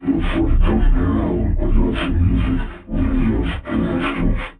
The fight comes now, I got some music, videos, and extras.